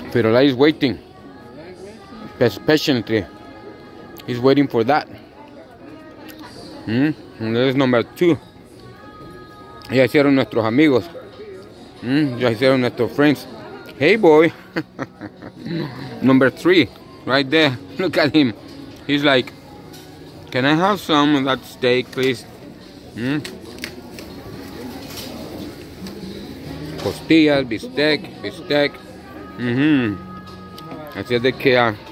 Firulais is waiting. Patiently. He's waiting for that. And this is number 2. Ya hicieron nuestros amigos. Ya hicieron nuestros friends. Hey boy. Number 3. Right there. Look at him. He's like, can I have some of that steak, please? Costillas, bistec. Así es de que